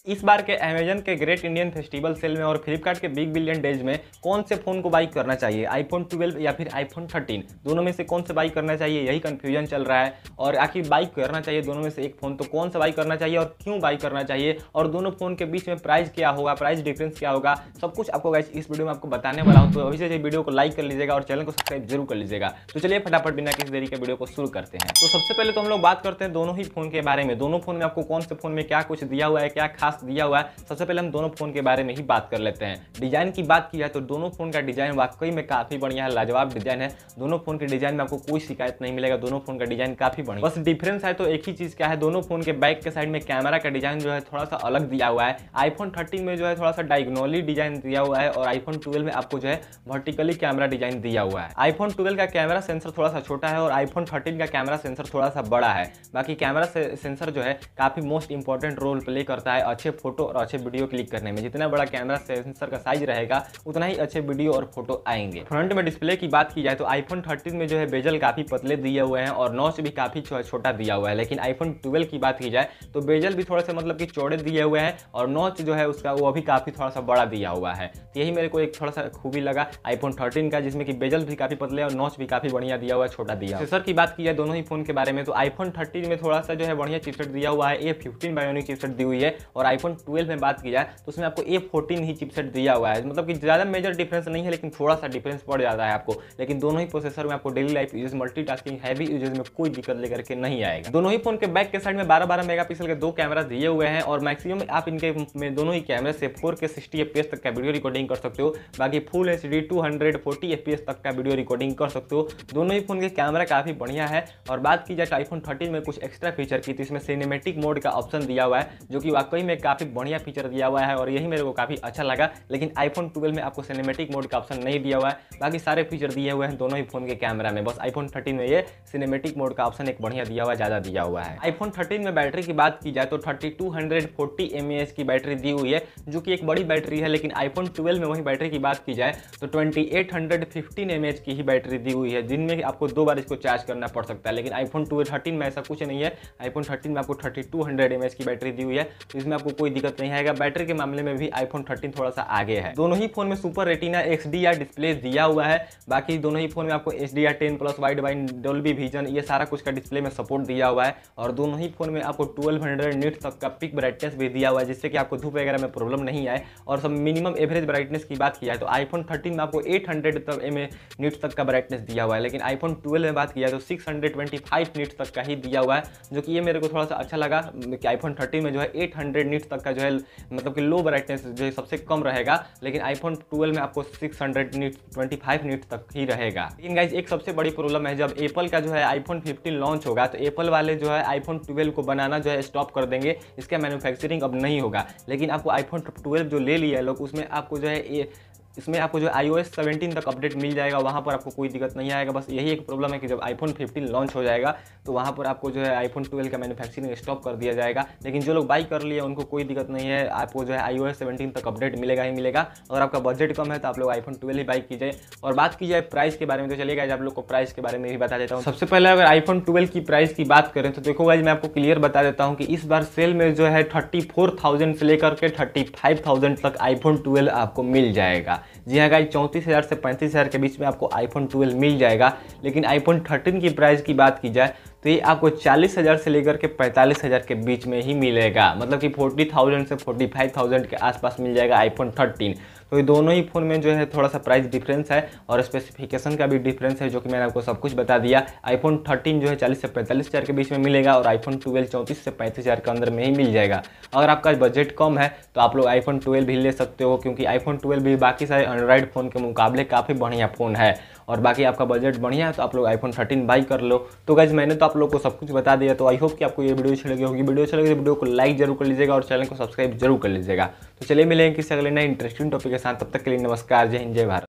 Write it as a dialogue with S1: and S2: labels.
S1: इस बार के अमेजन के ग्रेट इंडियन फेस्टिवल सेल में और फ्लिपकार्ट के बिग बिलियन डेज में कौन से फ़ोन को बाई करना चाहिए, आईफोन 12 या फिर आईफोन 13, दोनों में से कौन से बाई करना चाहिए, यही कन्फ्यूजन चल रहा है। और आखिर बाई करना चाहिए दोनों में से एक फ़ोन, तो कौन सा बाई करना चाहिए और क्यों बाई करना चाहिए, और दोनों फ़ोन के बीच में प्राइस क्या होगा, प्राइस डिफरेंस क्या होगा, सब कुछ आपको गाइस इस वीडियो में आपको बताने वाला हूँ। तो अभी से वीडियो को लाइक कर लीजिएगा और चैनल को सब्सक्राइब जरूर कर लीजिएगा। तो चलिए फटाफट बिना किसी देरी के वीडियो को शुरू करते हैं। तो सबसे पहले तो हम लोग बात करते हैं दोनों ही फ़ोन के बारे में, दोनों फ़ोन में आपको कौन से फ़ोन में क्या कुछ दिया हुआ है, क्या खास दिया हुआ है। सबसे पहले हम दोनों फोन के बारे में ही बात कर लेते हैं। डिजाइन की बात की जाए तो दोनों फोन का डिजाइन वाकई में काफी बढ़िया है, लाजवाब डिजाइन है। दोनों फोन के डिजाइन में आपको कोई शिकायत नहीं मिलेगा, दोनों फोन का डिजाइन काफी बढ़िया। बस डिफरेंस है तो एक ही चीज क्या है, दोनों फोन के बैक के साइड में कैमरा का डिजाइन जो है थोड़ा सा अलग दिया हुआ है। आईफोन 13 में जो है थोड़ा सा डायगोनली डिजाइन दिया हुआ है और आईफोन 12 में आपको जो है वर्टिकली कैमरा डिजाइन दिया हुआ है। आईफोन 12 का कैमरा सेंसर थोड़ा सा छोटा है और आईफोन 13 का कैमरा सेंसर थोड़ा सा बड़ा है। बाकी कैमरा सेंसर जो है काफी मोस्ट इंपॉर्टेंट रोल प्ले करता है अच्छे फोटो और अच्छे वीडियो क्लिक करने में। जितना बड़ा कैमरा सेंसर का साइज रहेगा उतना ही अच्छे वीडियो और फोटो आएंगे। फ्रंट में डिस्प्ले की बात की जाए तो आईफोन 13 में जो है बेजल काफी पतले दिए हुए हैं और नॉच भी काफी छोटा दिया हुआ है। लेकिन आईफोन 12 की बात की जाए तो बेजल भी थोड़े से मतलब कि चौड़े दिए हुए हैं और नॉच जो है उसका वो भी काफी थोड़ा सा बड़ा दिया हुआ है। तो यही मेरे को एक थोड़ा सा खूबी लगा आईफोन 13 का, जिसमें कि बेजल भी काफी पतले और नॉच भी काफी बढ़िया दिया हुआ है, छोटा दिया। प्रोसेसर की बात की जाए दोनों ही फोन के बारे में तो आईफोन 13 में थोड़ा सा जो है बढ़िया चिपसेट दिया हुआ है, A15 बायोनिक चिपसेट दी हुई है। और आईफोन 12 में बात की जाए तो उसमें आपको A14 ही चिपसेट दिया हुआ है। मतलब कि ज़्यादा मेजर डिफरेंस नहीं है लेकिन थोड़ा सा डिफरेंस पड़ जाता है आपको। लेकिन दोनों ही प्रोसेसर में आपको daily life use, multitasking, heavy usages में कोई दिक्कत लेकर के नहीं आएगा। दोनों ही फोन के बैक के साइड में 12-12 मेगापिक्सल के दो कैमरा दिए हुए हैं और मैक्सिमम आप इनके में दोनों ही कैमरे से 4K 60 FPS तक का वीडियो रिकॉर्डिंग कर सकते हो। बाकी फुल HD 240 FPS तक का वीडियो रिकॉर्डिंग कर सकते हो। दोनों ही फोन के कैमरा काफी बढ़िया है। और बात की जाए तो आईफोन 13 में कुछ एक्स्ट्रा फीचर की, तो इसमें सिनेमेटिक मोड का ऑप्शन दिया हुआ है जो कि वाकई में काफी बढ़िया फीचर दिया हुआ है और यही मेरे को काफी अच्छा लगा। लेकिन आईफोन 12 में आपको सिनेमैटिक मोड का ऑप्शन नहीं दिया हुआ है, बाकी सारे फीचर दिए हुए हैं दोनों ही फोन के कैमरा में। बस आईफोन 13 में ये सिनेमैटिक मोड का ऑप्शन एक बढ़िया दिया हुआ है, ज़्यादा दिया हुआ है। आईफोन 13 में बैटरी की बात की जाए तो 3240 mAh की बैटरी दी हुई है जो कि एक बड़ी बैटरी है। लेकिन आईफोन 12 में वही बैटरी की बात की जाए तो 2815 mAh की ही बैटरी दी हुई है, जिनमें आपको 2 बार इसको चार्ज करना पड़ सकता है। लेकिन आईफोन 13 में ऐसा कुछ नहीं है। आईफोन 13 में आपको 3200 mAh की बैटरी दी हुई है, तो इसमें आपको कोई दिक्कत नहीं आएगा। बैटरी के मामले में भी आईफोन 13 थोड़ा सा आगे है। दोनों ही फोन में सुपर रेटिना XDR डिस्प्ले दिया हुआ है। बाकी दोनों ही फोन में आपको HDR10+ wide wide Dolby vision ये सारा कुछ का डिस्प्ले में सपोर्ट दिया हुआ है। और दोनों ही फोन में आपको 1200 निट्स तक का पिक ब्राइटनेस भी दिया हुआ है, जिससे कि आपको धूप वगैरह में प्रॉब्लम नहीं आए। और सब मिनिमम एवरेज ब्राइटनेस की बात की जाए तो आईफोन 13 में आपको 800 निट्स तक का ब्राइटनेस दिया हुआ है। लेकिन आईफोन 12 में बात की जाए तो 625 निट्स तक का ही दिया हुआ है, जो कि ये मेरे को थोड़ा सा अच्छा लगा कि आईफोन 13 में जो है 800 निट्स तक का जो है मतलब कि लो ब्राइटनेस जो है सबसे कम रहेगा। लेकिन आईफोन 12 में आपको 625 निट्स तक ही रहेगा। लेकिन गाइस एक सबसे बड़ी प्रॉब्लम है, जब एप्पल का जो है आईफोन 15 लॉन्च होगा तो एप्पल वाले जो है आईफोन 12 को बनाना जो है स्टॉप कर देंगे, इसका मैन्युफैक्चरिंग अब नहीं होगा। लेकिन आपको आईफोन 12 जो ले लिया है लोग, उसमें आपको जो है इसमें आपको जो iOS 17 तक अपडेट मिल जाएगा, वहाँ पर आपको कोई दिक्कत नहीं आएगा। बस यही एक प्रॉब्लम है कि जब आईफोन 15 लॉन्च हो जाएगा तो वहाँ पर आपको जो है आईफोन 12 का मैन्युफैक्चरिंग स्टॉप कर दिया जाएगा। लेकिन जो लोग बाई कर लिए उनको कोई दिक्कत नहीं है, आपको जो है iOS 17 तक अपडेट मिलेगा ही मिलेगा। अगर आपका बजट कम है तो आप लोग आईफोन 12 ही बाई कीजिए। और बात की जाए प्राइस के बारे में तो चलिएगा आप लोग को प्राइस के बारे में भी बता देता हूँ। सबसे पहले अगर आईफोन 12 की प्राइस की बात करें तो देखो गाइस मैं आपको क्लियर बता देता हूँ कि इस बार सेल में जो है 34,000 से लेकर के 35,000 तक आईफोन 12 आपको मिल जाएगा। जी हाँ गाइस, 34,000 से 35,000 के बीच में आपको आईफोन 12 मिल जाएगा। लेकिन आईफोन 13 की प्राइस की बात की जाए तो ये आपको 40,000 से लेकर के 45,000 के बीच में ही मिलेगा। मतलब कि 40,000 से 45,000 के आसपास मिल जाएगा आईफोन 13। तो ये दोनों ही फ़ोन में जो है थोड़ा सा प्राइस डिफरेंस है और स्पेसिफिकेशन का भी डिफरेंस है, जो कि मैंने आपको सब कुछ बता दिया। आईफोन 13 जो है 40 से 45,000 के बीच में मिलेगा और आईफोन 12 34 से 35,000 के अंदर में ही मिल जाएगा। अगर आपका बजट कम है तो आप लोग आईफोन 12 भी ले सकते हो, क्योंकि आईफोन 12 भी बाकी सारे एंड्रॉइड फ़ोन के मुकाबले काफ़ी बढ़िया फ़ोन है। और बाकी आपका बजट बढ़िया है तो आप लोग आईफोन 13 बाई कर लो। तो गाइस मैंने तो आप लोग को सब कुछ बता दिया, तो आई होप कि आपको ये वीडियो अच्छी लगी होगी। वीडियो अच्छी लगी तो वीडियो को लाइक जरूर कर लीजिएगा और चैनल को सब्सक्राइब जरूर कर लीजिएगा। तो चलिए मिलेंगे किसी अगले नए इंटरेस्टिंग टॉपिक के साथ, तब तक के लिए नमस्कार, जय हिंद, जय भारत।